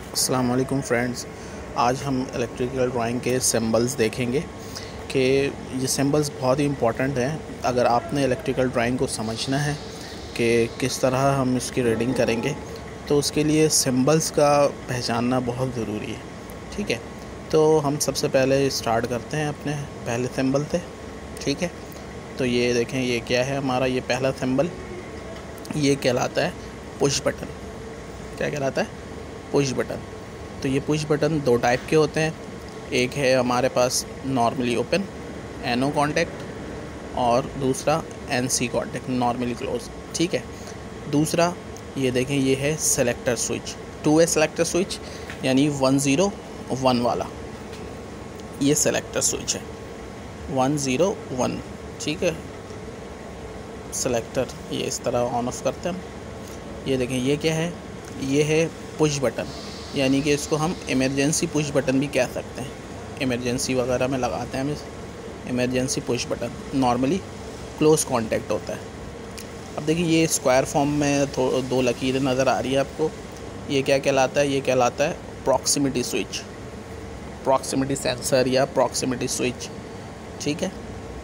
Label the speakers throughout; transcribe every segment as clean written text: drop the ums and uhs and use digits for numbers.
Speaker 1: अस्सलाम वालेकुम फ्रेंड्स। आज हम इलेक्ट्रिकल ड्राइंग के सिंबल्स देखेंगे कि ये सिंबल्स बहुत ही इम्पोर्टेंट हैं। अगर आपने इलेक्ट्रिकल ड्राइंग को समझना है कि किस तरह हम इसकी रीडिंग करेंगे, तो उसके लिए सिंबल्स का पहचानना बहुत ज़रूरी है। ठीक है, तो हम सबसे पहले स्टार्ट करते हैं अपने पहले सिंबल से। ठीक है, तो ये देखें, ये क्या है हमारा, ये पहला सिंबल, ये कहलाता है पुश बटन। क्या कहलाता है? Push button. तो ये पुश बटन दो टाइप के होते हैं। एक है हमारे पास नॉर्मली ओपन, एनो कॉन्टैक्ट, और दूसरा एनसी कॉन्टैक्ट, नॉर्मली क्लोज। ठीक है, दूसरा ये देखें, ये है selector switch, 2 way selector switch, यानी 101 वाला, ये सेलेक्टर स्विच है 101। ठीक है, सेलेक्टर ये इस तरह ऑन ऑफ करते हैं। ये देखें, ये क्या है? ये है पुश बटन, यानी कि इसको हम इमरजेंसी पुश बटन भी कह सकते हैं। इमरजेंसी वगैरह में लगाते हैं हम इस emergency push button. Normally close contact होता है। अब देखिए, ये स्क्वायर फॉर्म में दो लकीरें नज़र आ रही है आपको। ये क्या कहलाता है? ये कहलाता है प्रॉक्सिमिटी स्विच, प्रॉक्सिमिटी सेंसर या प्रॉक्सिमिटी स्विच। ठीक है,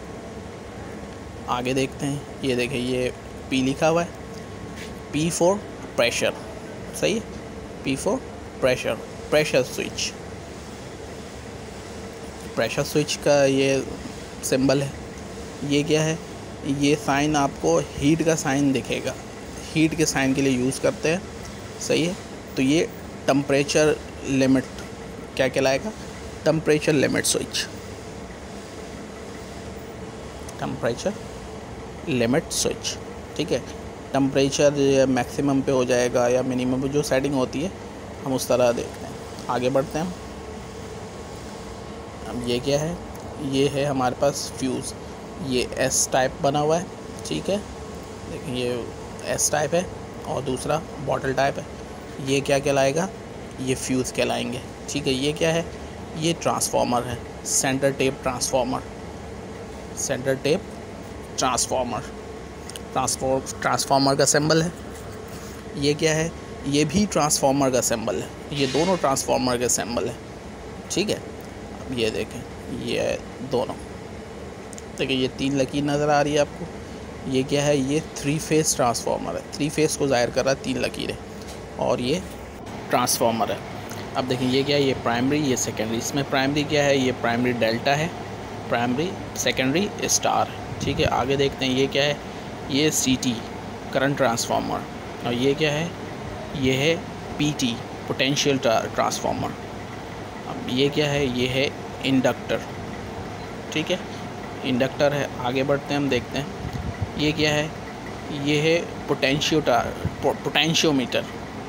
Speaker 1: आगे देखते हैं। ये देखें, ये P लिखा हुआ है, P फॉर प्रेशर। सही है, P for pressure, pressure switch. Pressure switch का ये सिंबल है। ये क्या है? ये साइन आपको हीट का साइन दिखेगा, हीट के साइन के लिए यूज़ करते हैं। सही है, तो ये टेम्परेचर लिमिट क्या कहलाएगा? Temperature limit switch, temperature limit switch. ठीक है, टेम्परेचर मैक्सिमम पे हो जाएगा या मिनिमम पे जो सेटिंग होती है, हम उस तरह देखते हैं। आगे बढ़ते हैं। अब ये क्या है? ये है हमारे पास फ्यूज़। ये S टाइप बना हुआ है। ठीक है, देखिए ये S टाइप है और दूसरा बॉटल टाइप है। ये क्या कहलाएगा? ये फ्यूज़ कहलाएंगे। ठीक है, ये क्या है? ये ट्रांसफार्मर है, centre tap transformer, centre tap transformer. Transformer का सिंबल है। ये क्या है? ये भी ट्रांसफार्मर का सिंबल है। ये दोनों ट्रांसफार्मर के सिंबल है। ठीक है, अब ये देखें, ये दोनों देखिए, ये 3 लकीर नज़र आ रही है आपको। ये क्या है? ये 3 फेस ट्रांसफार्मर है। 3 फेस को ज़ाहिर कर रहा है 3 लकीरें, और ये ट्रांसफार्मर है। अब देखें, ये क्या है? ये प्राइमरी, ये सेकेंडरी। इसमें प्राइमरी क्या है? ये प्राइमरी डेल्टा है, प्राइमरी, सेकेंडरी स्टार। ठीक है, आगे देखते हैं। ये क्या है? ये CT, करंट ट्रांसफार्मर। और ये क्या है? ये है PT, पोटेंशियल ट्रांसफार्मर। अब ये क्या है? ये है इंडक्टर। ठीक है, इंडक्टर है। आगे बढ़ते हैं, हम देखते हैं। ये क्या है? ये है पोटेंशियोमीटर।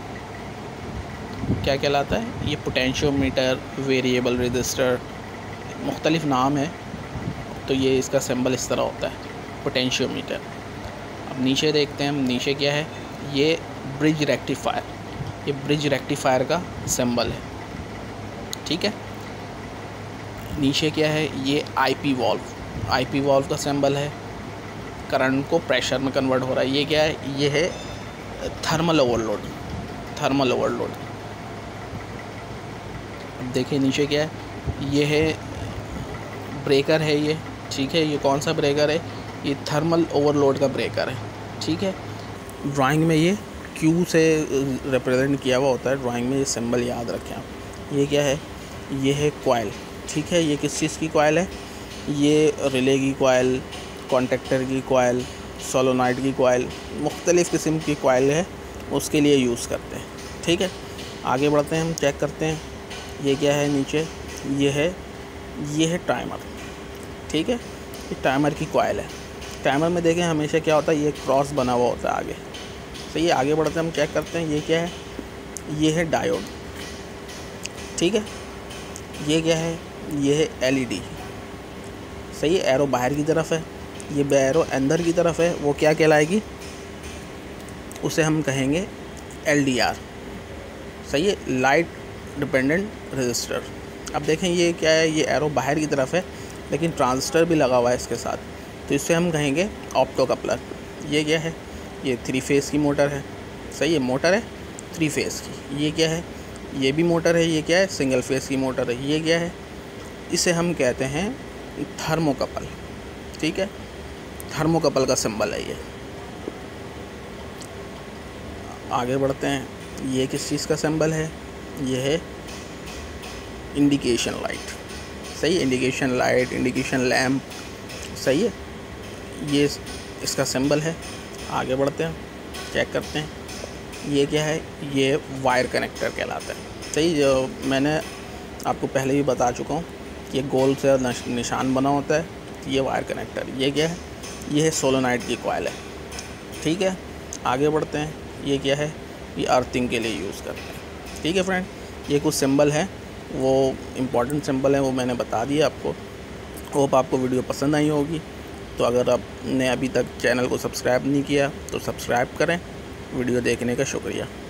Speaker 1: क्या कहलाता है? ये पोटेंशियोमीटर, वेरिएबल रजिस्टर, मुख्तलिफ नाम है। तो ये इसका सिंबल इस तरह होता है, पोटेंशियोमीटर। अब नीचे देखते हैं हम। नीचे क्या है? ये ब्रिज रेक्टिफायर, ये ब्रिज रेक्टिफायर का सिंबल है। ठीक है, नीचे क्या है? ये IP वॉल्व, IP वॉल्व का सिंबल है। करंट को प्रेशर में कन्वर्ट हो रहा है। ये क्या है? ये है थर्मल ओवरलोड, थर्मल ओवरलोड। अब देखिए, नीचे क्या है? ये है ब्रेकर है ये। ठीक है, ये कौन सा ब्रेकर है? ये थर्मल ओवरलोड का ब्रेकर है। ठीक है, ड्राइंग में ये Q से रिप्रेजेंट किया हुआ होता है। ड्राइंग में ये सिंबल याद रखें आप। ये क्या है? ये है कॉइल। ठीक है, ये किस चीज़ की कॉइल है? ये रिले की कॉइल, कॉन्टेक्टर की कॉइल, सोलोनॉइड की कॉइल, मुख्तलिफ़ किस्म की कॉइल है, उसके लिए यूज़ करते हैं। ठीक है, आगे बढ़ते हैं, हम चेक करते हैं। ये क्या है? नीचे ये है टाइमर। ठीक है, ये टाइमर की कॉइल है। टाइमर में देखें, हमेशा क्या होता है? ये क्रॉस बना हुआ होता है आगे। तो ये आगे बढ़ते हैं, हम चेक करते हैं। ये क्या है? ये है डायोड। ठीक है, ये क्या है? ये है LED। सही है, एरो बाहर की तरफ है, ये एरो अंदर की तरफ है। वो क्या कहलाएगी? उसे हम कहेंगे LDR। सही है, लाइट डिपेंडेंट रजिस्टर। अब देखें, ये क्या है? ये एरो बाहर की तरफ है, लेकिन ट्रांजिस्टर भी लगा हुआ है इसके साथ, तो इसे हम कहेंगे ऑप्टो कपलर। ये क्या है? ये 3 फेस की मोटर है। सही है, मोटर है 3 फेस की। ये क्या है? ये भी मोटर है, ये क्या है, सिंगल फेस की मोटर है। ये क्या है, इसे हम कहते हैं थर्मोकपल, ठीक है, थर्मोकपल का सिंबल है ये। आगे बढ़ते हैं, ये किस चीज़ का सिंबल है, ये है इंडिकेशन लाइट, सही है, इंडिकेशन लाइट, इंडिकेशन लैम्प, सही है, ये इसका सिंबल है। आगे बढ़ते हैं, चेक करते हैं, ये क्या है, ये वायर कनेक्टर कहलाता है, सही। जो मैंने आपको पहले भी बता चुका हूँ कि ये गोल से निशान बना होता है, ये वायर कनेक्टर। ये क्या है, ये है सोलोनाइट की कॉइल है, ठीक है। आगे बढ़ते हैं, ये क्या है, ये अर्थिंग के लिए यूज़ करते हैं, ठीक है फ्रेंड। ये कुछ सिंबल है, वो इम्पॉर्टेंट सिंबल है, वो मैंने बता दिया आपको। होप आपको वीडियो पसंद आई होगी। तो अगर आपने अभी तक चैनल को सब्सक्राइब नहीं किया तो सब्सक्राइब करें। वीडियो देखने का शुक्रिया।